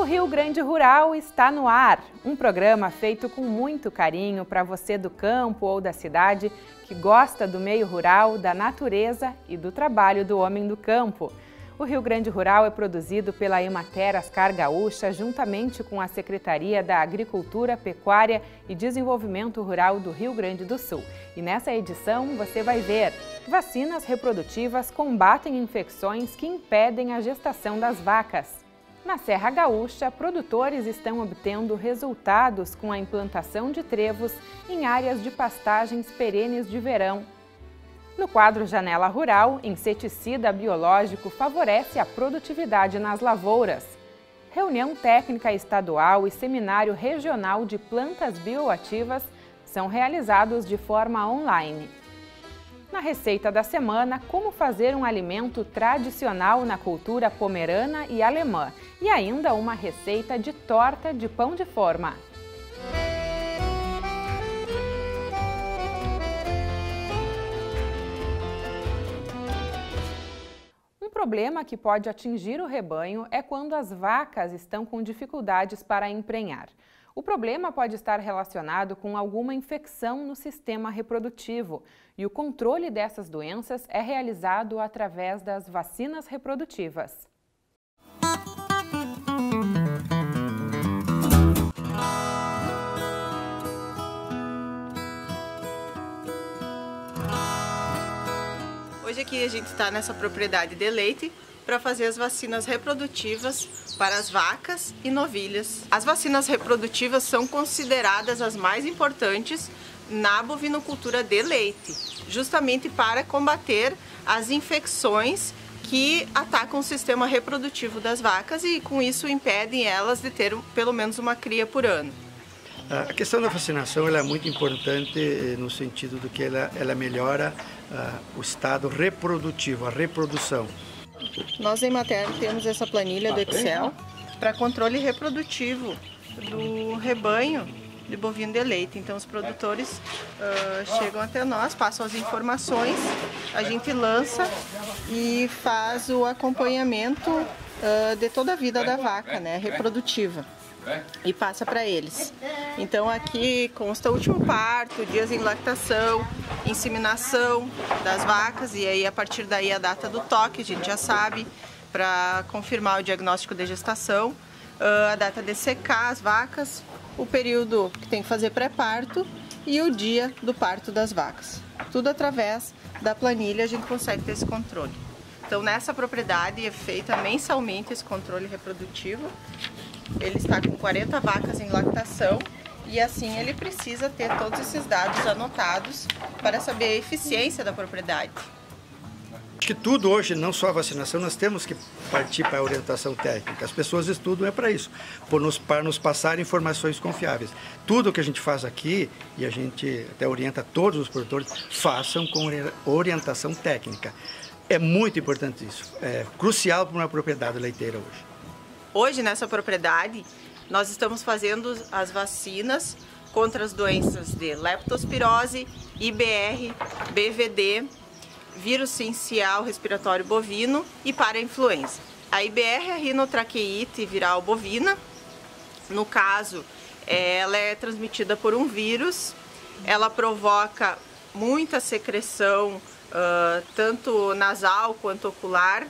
Rio Grande Rural está no ar, um programa feito com muito carinho para você do campo ou da cidade que gosta do meio rural, da natureza e do trabalho do homem do campo. O Rio Grande Rural é produzido pela Emater Ascar Gaúcha, juntamente com a Secretaria da Agricultura, Pecuária e Desenvolvimento Rural do Rio Grande do Sul. E nessa edição você vai ver: vacinas reprodutivas combatem infecções que impedem a gestação das vacas. Na Serra Gaúcha, produtores estão obtendo resultados com a implantação de trevos em áreas de pastagens perenes de verão. No quadro Janela Rural, inseticida biológico favorece a produtividade nas lavouras. Reunião técnica estadual e seminário regional de plantas bioativas são realizados de forma online. Na receita da semana, como fazer um alimento tradicional na cultura pomerana e alemã. E ainda uma receita de torta de pão de forma. Um problema que pode atingir o rebanho é quando as vacas estão com dificuldades para emprenhar. O problema pode estar relacionado com alguma infecção no sistema reprodutivo e o controle dessas doenças é realizado através das vacinas reprodutivas. Hoje aqui a gente está nessa propriedade de leite para fazer as vacinas reprodutivas para as vacas e novilhas. As vacinas reprodutivas são consideradas as mais importantes na bovinocultura de leite, justamente para combater as infecções que atacam o sistema reprodutivo das vacas e com isso impedem elas de ter pelo menos uma cria por ano. A questão da vacinação ela é muito importante no sentido de que ela melhora o estado reprodutivo, a reprodução. Nós em Emater temos essa planilha do Excel para controle reprodutivo do rebanho de bovino de leite. Então os produtores chegam até nós, passam as informações, a gente lança e faz o acompanhamento de toda a vida da vaca, né, reprodutiva, e passa para eles. Então aqui consta o último parto, dias em lactação, inseminação das vacas e aí a partir daí a data do toque, a gente já sabe, para confirmar o diagnóstico de gestação, a data de secar as vacas, o período que tem que fazer pré-parto e o dia do parto das vacas. Tudo através da planilha a gente consegue ter esse controle. Então nessa propriedade é feita mensalmente esse controle reprodutivo. Ele está com 40 vacas em lactação e assim ele precisa ter todos esses dados anotados para saber a eficiência da propriedade. Acho que tudo hoje, não só a vacinação, nós temos que partir para a orientação técnica. As pessoas estudam para isso, para nos passar informações confiáveis. Tudo que a gente faz aqui, e a gente até orienta todos os produtores, façam com orientação técnica. É muito importante isso, é crucial para uma propriedade leiteira hoje. Hoje, nessa propriedade, nós estamos fazendo as vacinas contra as doenças de leptospirose, IBR, BVD, vírus sincial respiratório bovino e para a influenza. A IBR é a rinotraqueite viral bovina. No caso, ela é transmitida por um vírus, ela provoca muita secreção, tanto nasal quanto ocular,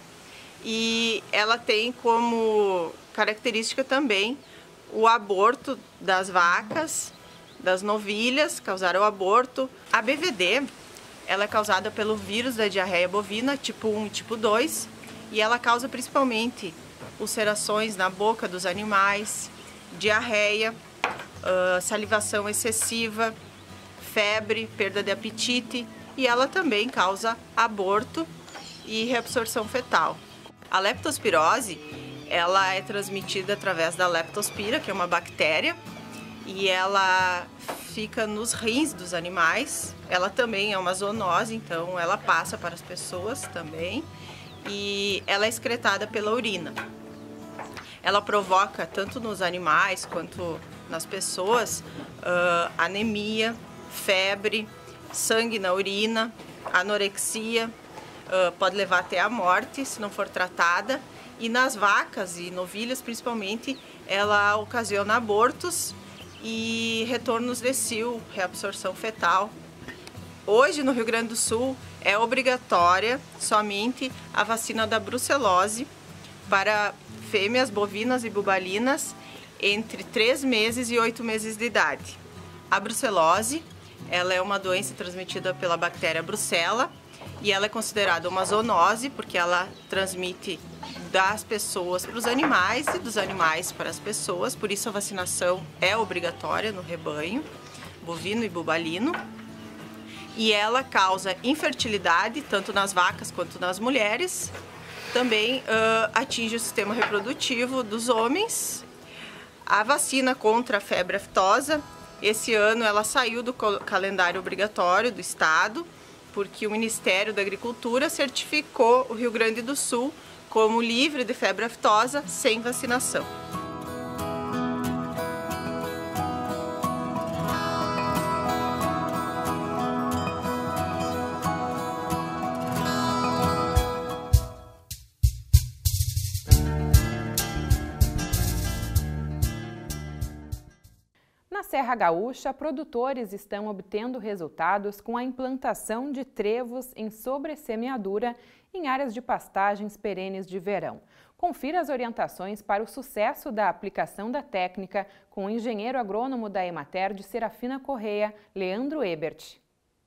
e ela tem como característica também o aborto das vacas, das novilhas, causar o aborto. A BVD, ela é causada pelo vírus da diarreia bovina, tipo 1 e tipo 2, e ela causa principalmente ulcerações na boca dos animais, diarreia, salivação excessiva, febre, perda de apetite, e ela também causa aborto e reabsorção fetal. A leptospirose, ela é transmitida através da leptospira, que é uma bactéria, e ela fica nos rins dos animais. Ela também é uma zoonose, então ela passa para as pessoas também, e ela é excretada pela urina. Ela provoca, tanto nos animais quanto nas pessoas, anemia, febre, sangue na urina, anorexia, pode levar até a morte se não for tratada. E nas vacas e novilhas, principalmente, ela ocasiona abortos e retornos de cio, reabsorção fetal. Hoje, no Rio Grande do Sul, é obrigatória somente a vacina da brucelose para fêmeas bovinas e bubalinas entre 3 meses e 8 meses de idade. A brucelose, ela é uma doença transmitida pela bactéria Brucella e ela é considerada uma zoonose porque ela transmite das pessoas para os animais e dos animais para as pessoas, por isso a vacinação é obrigatória no rebanho bovino e bubalino. E ela causa infertilidade, tanto nas vacas quanto nas mulheres. Também atinge o sistema reprodutivo dos homens. A vacina contra a febre aftosa, esse ano ela saiu do calendário obrigatório do Estado, porque o Ministério da Agricultura certificou o Rio Grande do Sul como livre de febre aftosa sem vacinação. Na Serra Gaúcha, produtores estão obtendo resultados com a implantação de trevos em sobressemeadura em áreas de pastagens perenes de verão. Confira as orientações para o sucesso da aplicação da técnica com o engenheiro agrônomo da Emater de Serafina Correia, Leandro Ebert.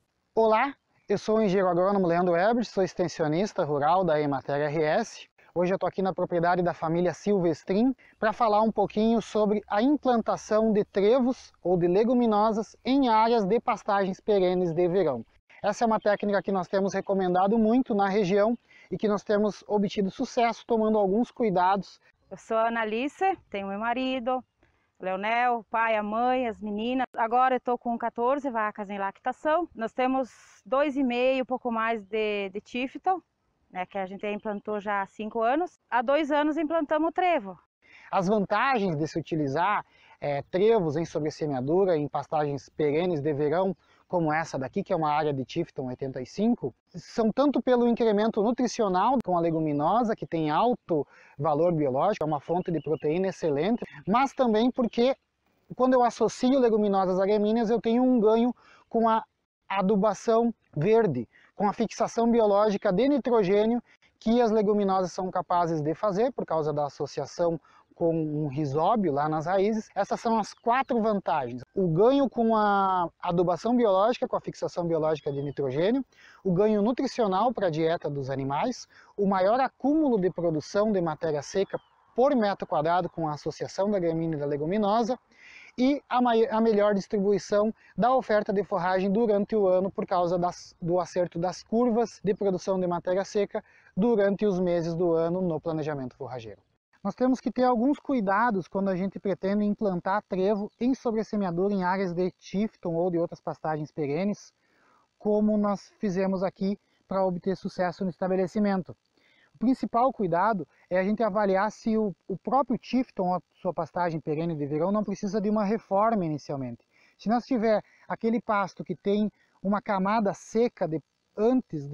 Olá, eu sou o engenheiro agrônomo Leandro Ebert, sou extensionista rural da Emater RS. Hoje eu estou aqui na propriedade da família Silvestrin para falar um pouquinho sobre a implantação de trevos ou de leguminosas em áreas de pastagens perenes de verão. Essa é uma técnica que nós temos recomendado muito na região e que nós temos obtido sucesso tomando alguns cuidados. Eu sou a Analice, tenho meu marido, o Leonel, o pai, a mãe, as meninas. Agora eu estou com 14 vacas em lactação. Nós temos 2,5, pouco mais de Tifton, que a gente implantou já há 5 anos. Há 2 anos implantamos o trevo. As vantagens de se utilizar trevos em sobressemeadura em pastagens perenes de verão, como essa daqui, que é uma área de Tifton 85, são tanto pelo incremento nutricional com a leguminosa, que tem alto valor biológico, é uma fonte de proteína excelente, mas também porque quando eu associo leguminosas a gramíneas, eu tenho um ganho com a adubação verde, com a fixação biológica de nitrogênio que as leguminosas são capazes de fazer por causa da associação com um rizóbio lá nas raízes. Essas são as 4 vantagens. O ganho com a adubação biológica, com a fixação biológica de nitrogênio, o ganho nutricional para a dieta dos animais, o maior acúmulo de produção de matéria seca por metro quadrado com a associação da gramínea e da leguminosa, e a melhor distribuição da oferta de forragem durante o ano por causa do acerto das curvas de produção de matéria seca durante os meses do ano no planejamento forrageiro. Nós temos que ter alguns cuidados quando a gente pretende implantar trevo em sobressemeadura em áreas de Tifton ou de outras pastagens perenes, como nós fizemos aqui para obter sucesso no estabelecimento. O principal cuidado é a gente avaliar se o próprio Tifton, a sua pastagem perene de verão, não precisa de uma reforma inicialmente. Se nós tiver aquele pasto que tem uma camada seca antes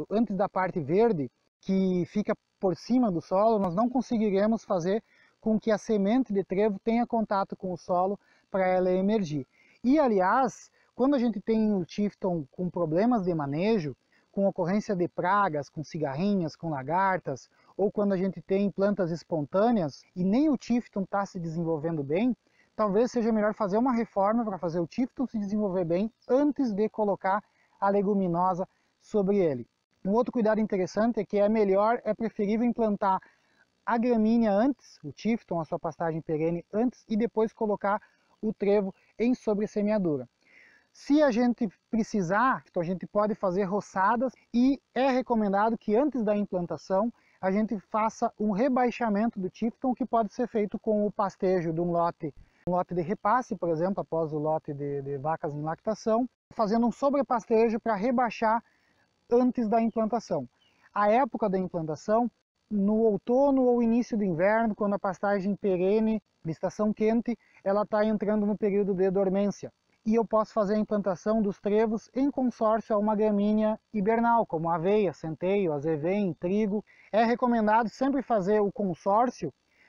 da parte verde, que fica por cima do solo, nós não conseguiremos fazer com que a semente de trevo tenha contato com o solo para ela emergir. E, aliás, quando a gente tem o Tifton com problemas de manejo, com ocorrência de pragas, com cigarrinhas, com lagartas, ou quando a gente tem plantas espontâneas e nem o Tifton está se desenvolvendo bem, talvez seja melhor fazer uma reforma para fazer o Tifton se desenvolver bem antes de colocar a leguminosa sobre ele. Um outro cuidado interessante é que é preferível implantar a gramínea antes, o Tifton, a sua pastagem perene antes, e depois colocar o trevo em sobressemeadura. Se a gente precisar, a gente pode fazer roçadas e é recomendado que antes da implantação a gente faça um rebaixamento do Tifton, que pode ser feito com o pastejo de um lote de repasse, por exemplo, após o lote de vacas em lactação, fazendo um sobrepastejo para rebaixar antes da implantação. A época da implantação, no outono ou início do inverno, quando a pastagem perene, de estação quente, ela está entrando no período de dormência. E eu posso fazer a implantação dos trevos em consórcio a uma gramínea hibernal, como aveia, centeio, azevém, trigo. É recomendado sempre fazer o consórcio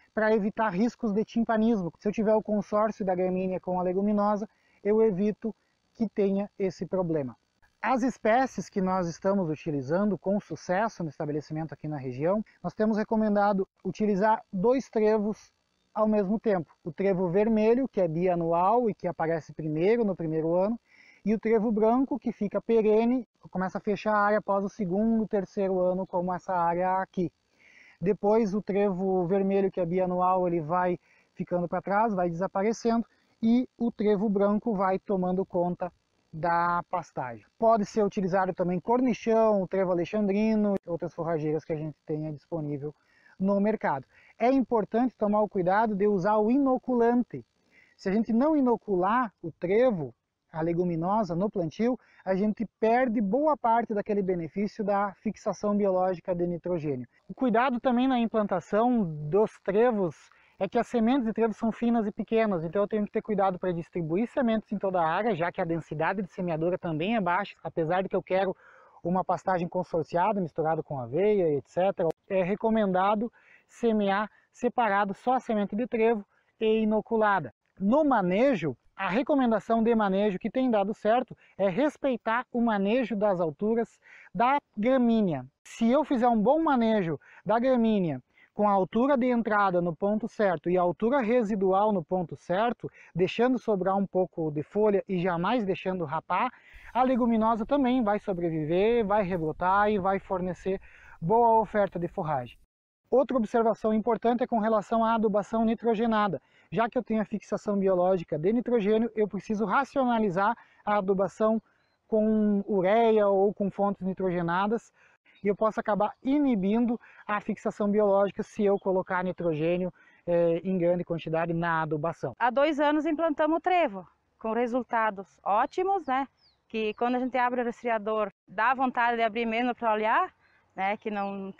para evitar riscos de timpanismo. Se eu tiver o consórcio da gramínea com a leguminosa, eu evito que tenha esse problema. As espécies que nós estamos utilizando com sucesso no estabelecimento aqui na região, nós temos recomendado utilizar 2 trevos ao mesmo tempo. O trevo vermelho, que é bianual e que aparece primeiro no primeiro ano, e o trevo branco, que fica perene, começa a fechar a área após o segundo, terceiro ano, como essa área aqui. Depois o trevo vermelho, que é bianual, ele vai ficando para trás, vai desaparecendo, e o trevo branco vai tomando conta da pastagem. Pode ser utilizado também cornichão, trevo alexandrino, outras forrageiras que a gente tenha disponível no mercado. É importante tomar o cuidado de usar o inoculante. Se a gente não inocular o trevo, a leguminosa, no plantio, a gente perde boa parte daquele benefício da fixação biológica de nitrogênio. O cuidado também na implantação dos trevos é que as sementes de trevo são finas e pequenas, então eu tenho que ter cuidado para distribuir sementes em toda a área, já que a densidade de semeadura também é baixa, apesar de que eu quero uma pastagem consorciada, misturada com aveia, etc. É recomendado semear separado só a semente de trevo e inoculada. No manejo, a recomendação de manejo que tem dado certo é respeitar o manejo das alturas da gramínea. Se eu fizer um bom manejo da gramínea com a altura de entrada no ponto certo e a altura residual no ponto certo, deixando sobrar um pouco de folha e jamais deixando rapar, a leguminosa também vai sobreviver, vai rebrotar e vai fornecer boa oferta de forragem. Outra observação importante é com relação à adubação nitrogenada. Já que eu tenho a fixação biológica de nitrogênio, eu preciso racionalizar a adubação com ureia ou com fontes nitrogenadas, e eu posso acabar inibindo a fixação biológica se eu colocar nitrogênio em grande quantidade na adubação. Há 2 anos implantamos o trevo, com resultados ótimos, né? Que quando a gente abre o resfriador, dá vontade de abrir menos para olhar, né? Que não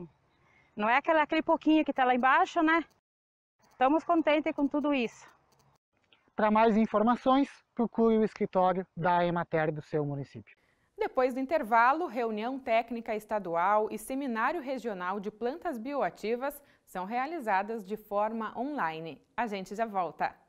é aquele pouquinho que está lá embaixo, né? Estamos contentes com tudo isso. Para mais informações, procure o escritório da Emater do seu município. Depois do intervalo, reunião técnica estadual e seminário regional de plantas bioativas são realizadas de forma online. A gente já volta.